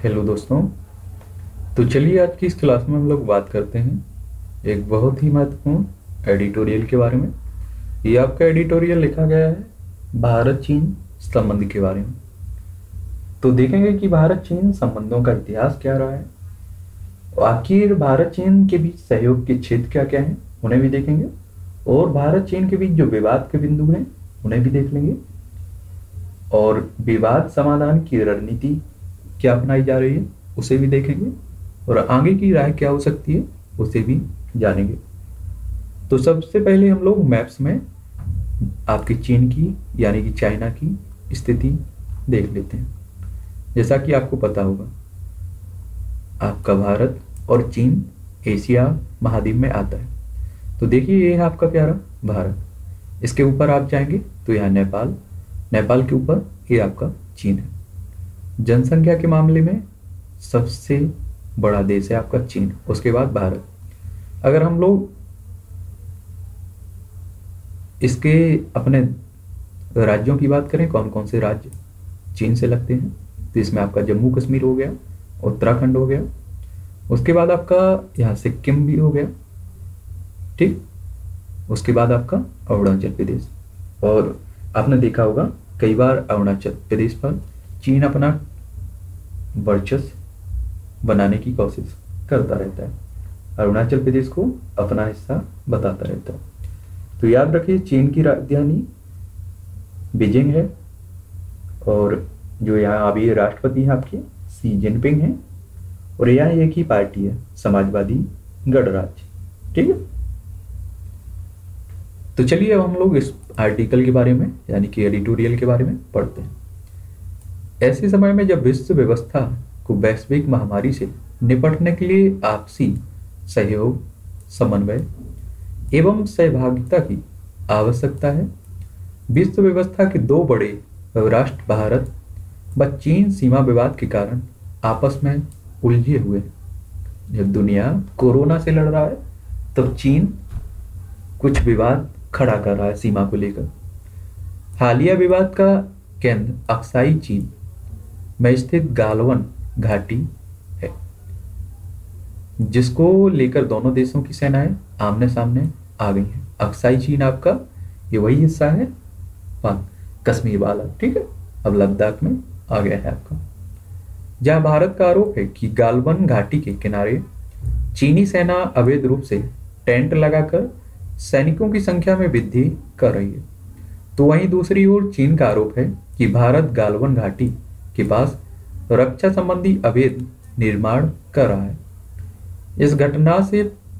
Hello दोस्तों। तो चलिए आज की इस क्लास में हम लोग बात करते हैं एक बहुत ही महत्वपूर्ण एडिटोरियल के बारे में। ये आपका एडिटोरियल लिखा गया है भारत चीन संबंध के बारे में। तो देखेंगे कि भारत चीन संबंधों का इतिहास क्या रहा है, आखिर भारत चीन के बीच सहयोग के क्षेत्र क्या क्या हैं उन्हें भी देखेंगे, और भारत चीन के बीच जो विवाद के बिंदु हैं उन्हें भी देख लेंगे, और विवाद समाधान की रणनीति क्या अपनाई जा रही है उसे भी देखेंगे, और आगे की राय क्या हो सकती है उसे भी जानेंगे। तो सबसे पहले हम लोग मैप्स में आपकी चीन की यानी कि चाइना की स्थिति देख लेते हैं। जैसा कि आपको पता होगा, आपका भारत और चीन एशिया महाद्वीप में आता है। तो देखिए ये है आपका प्यारा भारत, इसके ऊपर आप जाएंगे तो यहाँ नेपाल, नेपाल के ऊपर ये आपका चीन है। जनसंख्या के मामले में सबसे बड़ा देश है आपका चीन, उसके बाद भारत। अगर हम लोग इसके अपने राज्यों की बात करें, कौन कौन से राज्य चीन से लगते हैं, तो इसमें आपका जम्मू कश्मीर हो गया, उत्तराखंड हो गया, उसके बाद आपका यहाँ सिक्किम भी हो गया, ठीक। उसके बाद आपका अरुणाचल प्रदेश। और आपने देखा होगा कई बार अरुणाचल प्रदेश पर चीन अपना वर्चस्व बनाने की कोशिश करता रहता है, अरुणाचल प्रदेश को अपना हिस्सा बताता रहता है। तो याद रखिए चीन की राजधानी बीजिंग है, और जो यहाँ अभी राष्ट्रपति हैं आपके शी जिनपिंग हैं, और यहाँ एक ही पार्टी है समाजवादी गणराज्य, ठीक है। तो चलिए अब हम लोग इस आर्टिकल के बारे में यानी कि एडिटोरियल के बारे में पढ़ते हैं। ऐसे समय में जब विश्व व्यवस्था को वैश्विक महामारी से निपटने के लिए आपसी सहयोग, समन्वय एवं सहभागिता की आवश्यकता है, विश्व व्यवस्था के दो बड़े राष्ट्र भारत व चीन सीमा विवाद के कारण आपस में उलझे हुए हैं। जब दुनिया कोरोना से लड़ रहा है तब चीन कुछ विवाद खड़ा कर रहा है सीमा को लेकर। हालिया विवाद का केंद्र अक्साई चीन में स्थित गालवन घाटी है, जिसको लेकर दोनों देशों की सेनाएं आमने सामने आ गई हैं। अक्साई चीन आपका ये वही हिस्सा है कश्मीर वाला, ठीक है, अब लद्दाख में आ गया है आपका, जहां भारत का आरोप है कि गालवन घाटी के किनारे चीनी सेना अवैध रूप से टेंट लगाकर सैनिकों की संख्या में वृद्धि कर रही है। तो वहीं दूसरी ओर चीन का आरोप है कि भारत गालवन घाटी के पास रक्षा संबंधी अवैध निर्माण कर रहा है। इस घटना से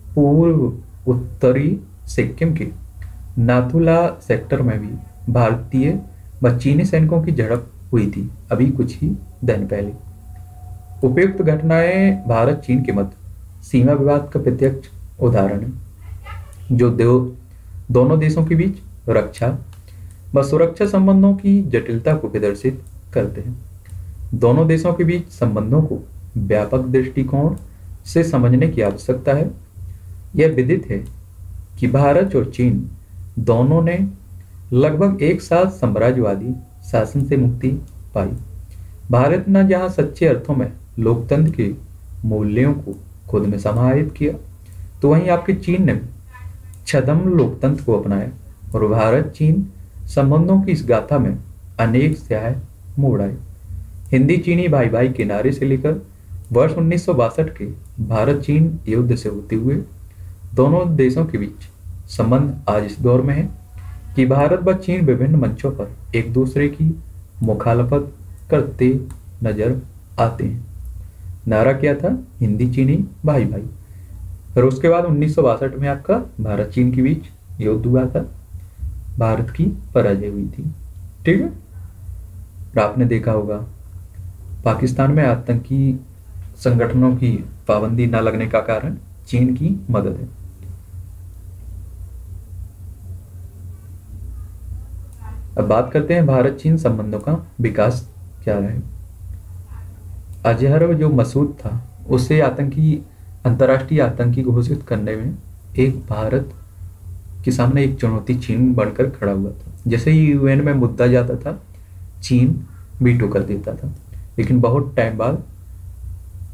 पूर्व उत्तरी सिक्किम के नाथुला सेक्टर में भी भारतीय व चीनी सैनिकों की झड़प हुई थी अभी कुछ ही दिन पहले। उपयुक्त घटनाएं भारत चीन के मध्य सीमा विवाद का प्रत्यक्ष उदाहरण है, जो दोनों देशों के बीच रक्षा व सुरक्षा संबंधों की जटिलता को प्रदर्शित करते हैं। दोनों देशों के बीच संबंधों को व्यापक दृष्टिकोण से समझने की आवश्यकता है। यह विदित है कि भारत और चीन दोनों ने लगभग एक साथ साम्राज्यवादी शासन से मुक्ति पाई। भारत ने जहां सच्चे अर्थों में लोकतंत्र के मूल्यों को खुद में समाहित किया, तो वहीं आपके चीन ने छद्म लोकतंत्र को अपनाया, और भारत चीन संबंधों की इस गाथा में अनेक स्याह मोड़ आए। हिंदी चीनी भाई भाई के नारे से लेकर वर्ष 1962 के भारत चीन युद्ध से होते हुए दोनों देशों के बीच संबंध आज इस दौर में है कि भारत व चीन विभिन्न मंचों पर एक दूसरे की मुखालफत करते नजर आते हैं। नारा क्या था? हिंदी चीनी भाई भाई। फिर उसके बाद 1962 में आपका भारत चीन के बीच युद्ध हुआ था, भारत की पराजय हुई थी, ठीक है। और आपने देखा होगा पाकिस्तान में आतंकी संगठनों की पाबंदी न लगने का कारण चीन की मदद है। अब बात करते हैं भारत चीन संबंधों का विकास क्या रहा है। अजहर जो मसूद था उसे अंतर्राष्ट्रीय आतंकी घोषित करने में एक भारत के सामने एक चुनौती चीन बनकर खड़ा हुआ था। जैसे ही यूएन में मुद्दा जाता था चीन वीटो कर देता था, लेकिन बहुत टाइम बाद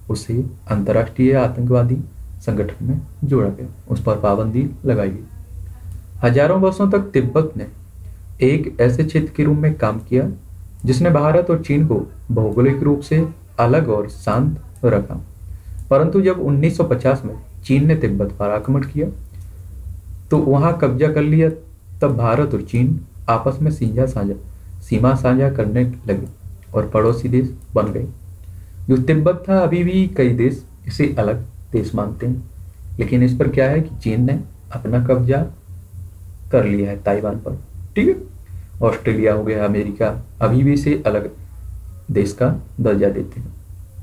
उसे अंतर्राष्ट्रीय आतंकवादी संगठन में जोड़ा गया, उस पर पाबंदी लगाई गई। हजारों वर्षों तक तिब्बत ने एक ऐसे क्षेत्र के रूप में काम किया जिसने भारत और चीन को भौगोलिक रूप से अलग और शांत रखा। परंतु जब 1950 में चीन ने तिब्बत पर आक्रमण किया तो वहां कब्जा कर लिया, तब भारत और चीन आपस में सीमा साझा करने लगे और पड़ोसी देश बन गए। जो तिब्बत था, अभी भी कई देश इसे अलग देश मानते हैं, लेकिन इस पर क्या है कि चीन ने अपना कब्जा कर लिया है ताइवान पर। ठीक है, ऑस्ट्रेलिया हो गया, अमेरिका अभी भी इसे अलग देश का दर्जा देते हैं।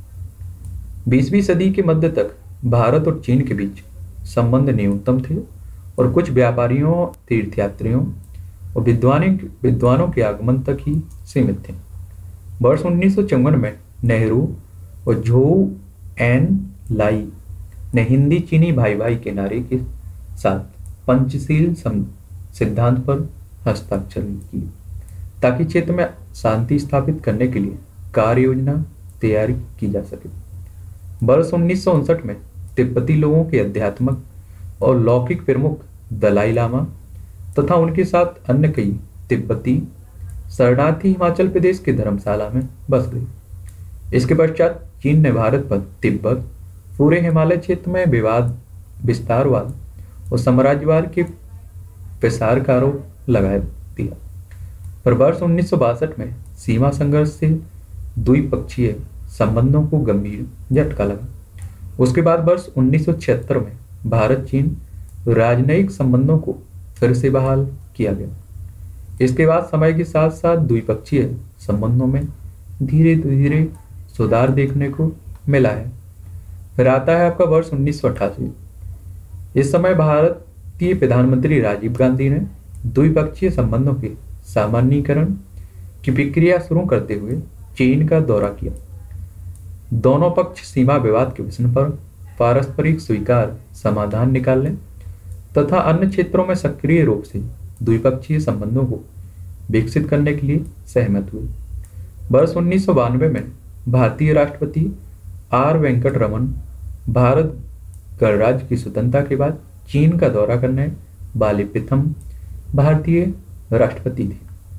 20वीं सदी के मध्य तक भारत और चीन के बीच संबंध न्यूनतम थे और कुछ व्यापारियों, तीर्थयात्रियों और विद्वानों के आगमन तक ही सीमित थे। वर्ष 1954 में नेहरू और झोउ एन लाई ने हिंदी चीनी भाई भाई के नारे के साथ पंचशील सिद्धांत पर हस्ताक्षर किए ताकि क्षेत्र में शांति स्थापित करने के लिए कार्य योजना तैयार की जा सके। वर्ष 1959 में तिब्बती लोगों के आध्यात्मिक और लौकिक प्रमुख दलाई लामा तथा उनके साथ अन्य कई तिब्बती शरणार्थी हिमाचल प्रदेश के धर्मशाला में बस गए। इसके पश्चात चीन ने भारत पर तिब्बत, पूरे हिमालय क्षेत्र में विस्तारवाद और साम्राज्यवाद के प्रसार का आरोप लगा दिया। पर वर्ष 1962 में सीमा संघर्ष से द्विपक्षीय संबंधों को गंभीर झटका लगा। उसके बाद वर्ष 1976 में भारत चीन राजनयिक संबंधों को फिर से बहाल किया गया। इसके बाद समय के साथ साथ द्विपक्षीय संबंधों में धीरे धीरे सुधार देखने को मिला है। फिर आता है आपका वर्ष 1988। इस समय भारतीय प्रधानमंत्री राजीव गांधी ने द्विपक्षीय संबंधों के सामान्यीकरण की प्रक्रिया शुरू करते हुए चीन का दौरा किया। दोनों पक्ष सीमा विवाद के विषय पर पारस्परिक स्वीकार समाधान निकालने तथा अन्य क्षेत्रों में सक्रिय रूप से द्विपक्षीय संबंधों को विकसित करने के लिए सहमत हुए। वर्ष 1992 में भारतीय राष्ट्रपति आर वेंकट रमन भारत गणराज्य की स्वतंत्रता के बाद चीन का दौरा करने वाले प्रथम भारतीय राष्ट्रपति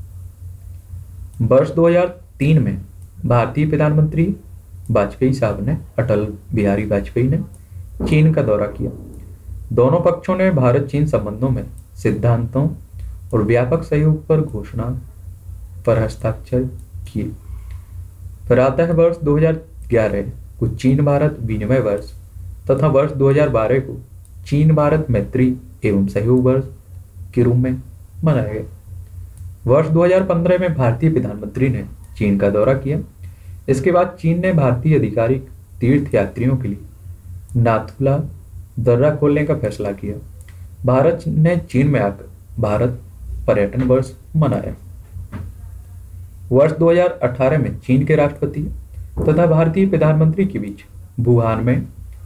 थे। वर्ष 2003 में भारतीय प्रधानमंत्री वाजपेयी साहब ने, अटल बिहारी वाजपेयी ने चीन का दौरा किया। दोनों पक्षों ने भारत चीन संबंधों में सिद्धांतों और व्यापक सहयोग पर घोषणा पर हस्ताक्षर किए। फिर आता है वर्ष 2011 को चीन भारत विनिमय वर्ष तथा वर्ष 2012 को चीन भारत मैत्री एवं सहयोग वर्ष के रूप में मनाया गया। वर्ष 2015 में भारतीय प्रधानमंत्री ने चीन का दौरा किया। इसके बाद चीन ने भारतीय आधिकारिक तीर्थयात्रियों के लिए नाथुला दर्रा खोलने का फैसला किया। भारत ने चीन में आकर भारत पर्यटन वर्ष मनाया। वर्ष 2018 में चीन के राष्ट्रपति तथा भारतीय प्रधानमंत्री के बीच वुहान में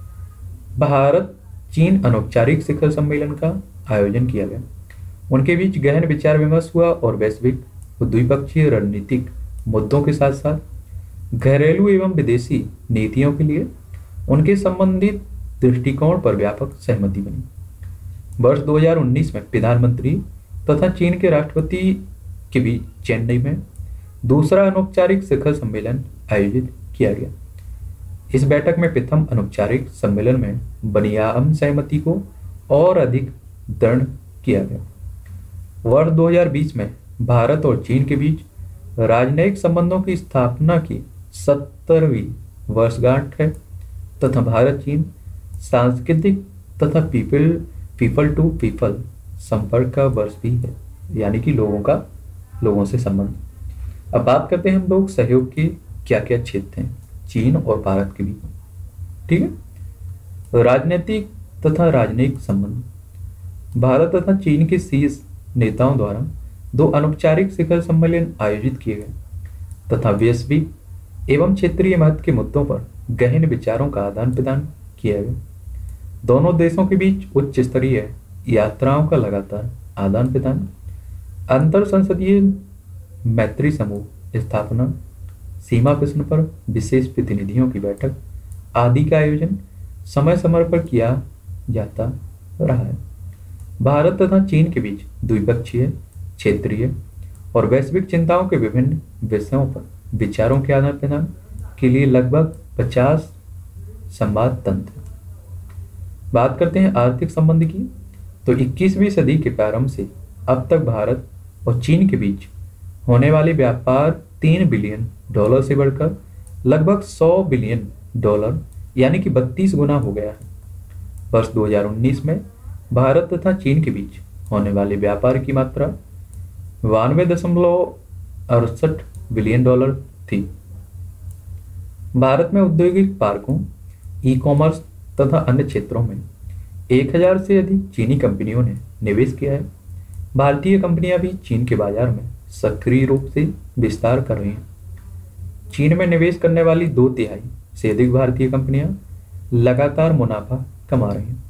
भारत चीन अनौपचारिक शिखर सम्मेलन का आयोजन किया गया। उनके बीच गहन विचार विमर्श हुआ और वैश्विक और द्विपक्षीय रणनीतिक मुद्दों के साथ साथ घरेलू एवं विदेशी नीतियों के लिए उनके संबंधित दृष्टिकोण पर व्यापक सहमति बनी। वर्ष 2019 में प्रधानमंत्री तथा चीन के राष्ट्रपति के बीच चेन्नई में दूसरा अनौपचारिक शिखर सम्मेलन आयोजित किया गया। इस बैठक में प्रथम अनौपचारिक सम्मेलन में बनियाम सहमति को और अधिक दृढ़ किया गया। वर्ष 2020 में भारत और चीन के बीच राजनयिक संबंधों की स्थापना की 70वीं वर्षगांठ है तथा भारत चीन सांस्कृतिक तथा पीपल टू पीपल संपर्क का वर्ष भी है, यानी कि लोगों से संबंध। अब बात करते हैं हम लोग सहयोग के क्या क्या क्षेत्र हैं चीन और भारत के बीच। ठीक है, राजनीतिक तथा राजनयिक संबंध। भारत तथा चीन के शीर्ष नेताओं द्वारा 2 अनौपचारिक शिखर सम्मेलन आयोजित किए गए तथा वैश्विक एवं क्षेत्रीय महत्व के मुद्दों पर गहन विचारों का आदान प्रदान किया गया। दोनों देशों के बीच उच्च स्तरीय यात्राओं का लगातार आदान प्रदान, अंतर संसदीय मैत्री समूह स्थापना, सीमा प्रश्न पर विशेष प्रतिनिधियों की बैठक आदि का आयोजन समय समय पर किया जाता रहा है। भारत तथा चीन के बीच द्विपक्षीय, क्षेत्रीय और वैश्विक चिंताओं के विभिन्न विषयों पर विचारों के आदान प्रदान के लिए लगभग 50 संवाद तंत्र। बात करते हैं आर्थिक संबंध की, तो 21वीं सदी के प्रारंभ से अब तक भारत और चीन के बीच होने वाले व्यापार 3 बिलियन डॉलर से बढ़कर लगभग 100 बिलियन डॉलर यानी कि 32 गुना हो गया है। वर्ष 2019 में भारत तथा चीन के बीच होने वाले व्यापार की मात्रा 92.68 बिलियन डॉलर थी। भारत में औद्योगिक पार्कों, ई कॉमर्स तथा अन्य क्षेत्रों में 1000 से अधिक चीनी कंपनियों ने निवेश किया है। भारतीय कंपनियां भी चीन के बाजार में सक्रिय रूप से विस्तार कर रही हैं। चीन में निवेश करने वाली 2/3 से अधिक भारतीय कंपनियां लगातार मुनाफा कमा रही हैं।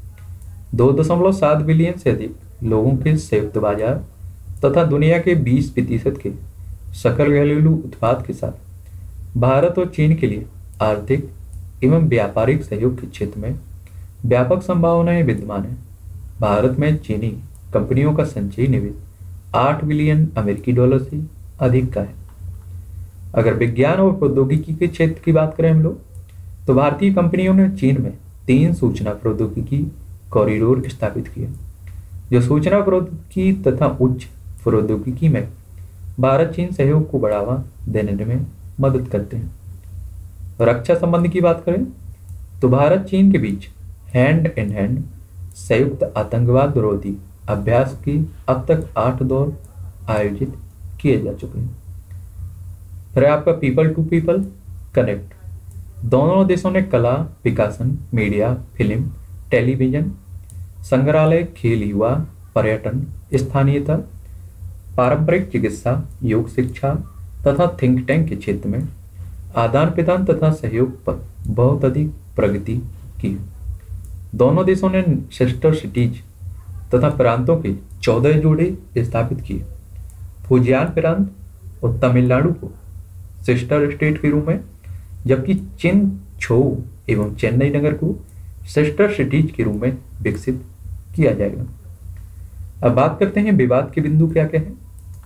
2.7 बिलियन से अधिक लोगों के संयुक्त बाजार तथा दुनिया के 20% के सकल घरेलू उत्पाद के साथ भारत और चीन के लिए आर्थिक एवं व्यापारिक सहयोग के क्षेत्र में व्यापक संभावनाएं विद्यमान है। भारत में चीनी कंपनियों का संचयी निवेश 8 बिलियन अमेरिकी डॉलर से अधिक का है। अगर विज्ञान और प्रौद्योगिकी के क्षेत्र की बात करें हम लोग, तो भारतीय कंपनियों ने चीन में 3 सूचना प्रौद्योगिकी कॉरिडोर स्थापित किए, जो सूचना प्रौद्योगिकी तथा उच्च प्रौद्योगिकी में भारत चीन सहयोग को बढ़ावा देने में मदद करते हैं। रक्षा संबंध की बात करें तो भारत चीन के बीच हैंड इन हैंड संयुक्त आतंकवाद विरोधी अभ्यास की अब तक 8 दौर आयोजित किए जा चुके हैं। फिर आपका पीपल टू पीपल कनेक्ट, दोनों देशों ने कला, विकासन, मीडिया, फिल्म, टेलीविजन, संग्रहालय, खेल, युवा, पर्यटन, स्थानीयता, पारंपरिक चिकित्सा, योग शिक्षा तथा थिंक टैंक के क्षेत्र में आदान प्रदान तथा सहयोग पर बहुत अधिक प्रगति की है। दोनों देशों ने सिस्टर सिटीज तथा प्रांतों के 14 जोड़े स्थापित किए। फुजियान प्रांत और तमिलनाडु को सिस्टर स्टेट के रूप में, जबकि चिनछोऊ एवं चेन्नई नगर को सिस्टर सिटीज के रूप में विकसित किया जाएगा। अब बात करते हैं विवाद के बिंदु क्या क्या है।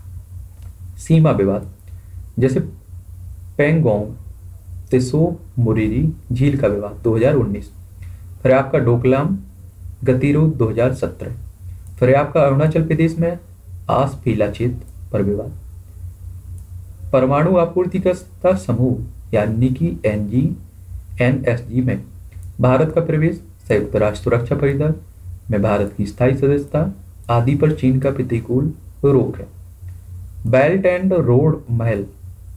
सीमा विवाद, जैसे पेंगोंग त्सो मोरिरी झील का विवाद 2019, फिर आपका डोकलाम गतिरोध 2017, फिर आपका अरुणाचल प्रदेश में आसफीला क्षेत्र पर विवाद। परमाणु आपूर्तिकर्ता समूह यानी कि NSG में भारत का प्रवेश, संयुक्त राष्ट्र सुरक्षा परिषद में भारत की स्थायी सदस्यता आदि पर चीन का प्रतिकूल रोक है। बेल्ट एंड रोड महल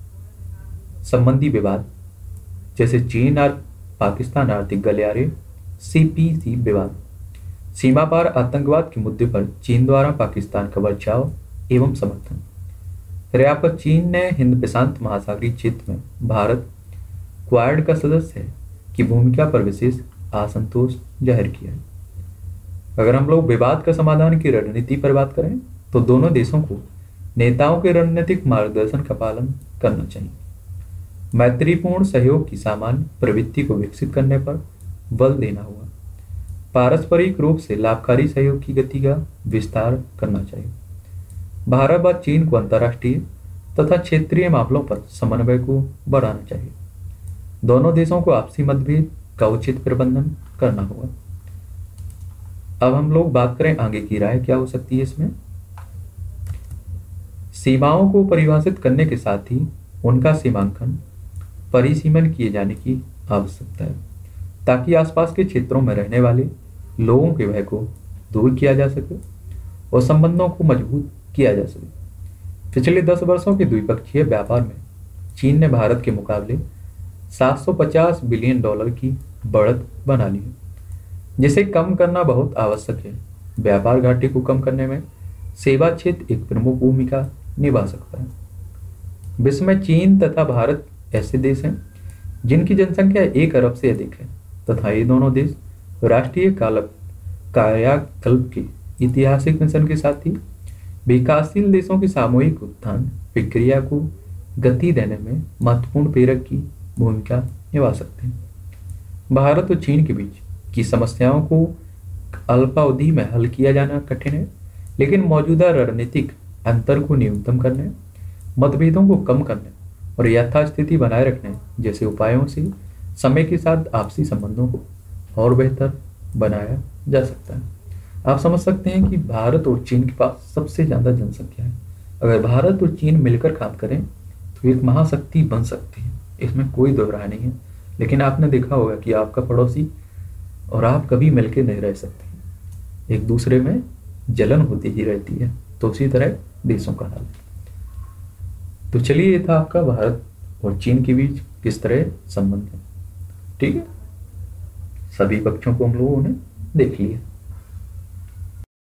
संबंधी विवाद, जैसे चीन और पाकिस्तान आर्थिक गलियारे CPC विवाद। सीमा पार आतंकवाद के मुद्दे पर चीन द्वारा पाकिस्तान का बचाव एवं समर्थन। फिर आपका चीन ने हिंद प्रशांत महासागरीय क्षेत्र में भारत क्वाड का सदस्य है की भूमिका पर विशेष असंतोष जाहिर किया है। अगर हम लोग विवाद का समाधान की रणनीति पर बात करें तो दोनों देशों को नेताओं के रणनीतिक मार्गदर्शन का पालन करना चाहिए। मैत्रीपूर्ण सहयोग की सामान्य प्रवृत्ति को विकसित करने पर बल देना होगा। पारस्परिक रूप से लाभकारी सहयोग की गति का विस्तार करना चाहिए। भारत व चीन को अंतर्राष्ट्रीय तथा क्षेत्रीय मामलों पर समन्वय को बढ़ाना चाहिए। दोनों देशों को आपसी मतभेद का उचित प्रबंधन करना होगा। अब हम लोग बात करें आगे की राय क्या हो सकती है इसमें। सीमाओं को परिभाषित करने के साथ ही उनका सीमांकन, परिसीमन किए जाने की आवश्यकता है, ताकि आसपास के क्षेत्रों में रहने वाले लोगों के भय को दूर किया जा सके और संबंधों को मजबूत किया जा सके। पिछले 10 वर्षों के द्विपक्षीय व्यापार में चीन ने भारत के मुकाबले 750 बिलियन डॉलर की बढ़त बना ली है, जिसे कम करना बहुत आवश्यक है। व्यापार घाटे को कम करने में सेवा क्षेत्र एक प्रमुख भूमिका निभा सकता है। विश्व में चीन तथा भारत ऐसे देश हैं जिनकी जनसंख्या 1 अरब से अधिक है तथा ये दोनों देश राष्ट्रीय कायाकल्प के ऐतिहासिक मिशन के साथ ही विकासशील देशों की सामूहिक उत्थान प्रक्रिया को गति देने में महत्वपूर्ण प्रेरक की भूमिका निभा सकते हैं। भारत और चीन के बीच की समस्याओं को अल्पावधि में हल किया जाना कठिन है, लेकिन मौजूदा रणनीतिक अंतर को न्यूनतम करने, मतभेदों को कम करने और यथास्थिति बनाए रखने जैसे उपायों से समय के साथ आपसी संबंधों को और बेहतर बनाया जा सकता है। आप समझ सकते हैं कि भारत और चीन के पास सबसे ज्यादा जनसंख्या है। अगर भारत और चीन मिलकर काम करें तो एक महाशक्ति बन सकती है, इसमें कोई दो राय नहीं है। लेकिन आपने देखा होगा कि आपका पड़ोसी और आप कभी मिलकर नहीं रह सकते, एक दूसरे में जलन होती ही रहती है। तो उसी तरह देशों का हाल है। तो चलिए, ये था आपका भारत और चीन के बीच किस तरह संबंध है। ठीक है, सभी पक्षों को हम लोगों ने देख लिया।